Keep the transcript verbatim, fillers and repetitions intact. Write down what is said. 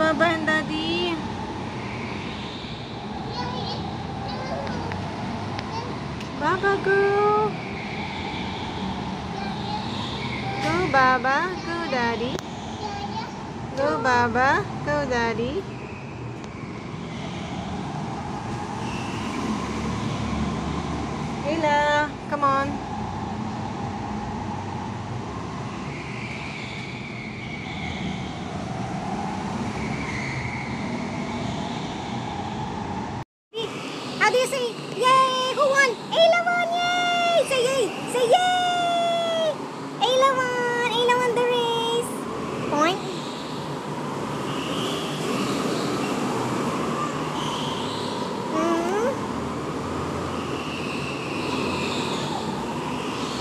Baba and Daddy. Baba, go. Go, Baba. Go, Daddy. Go, Baba. Go, Daddy. Ayla, come on. How do you say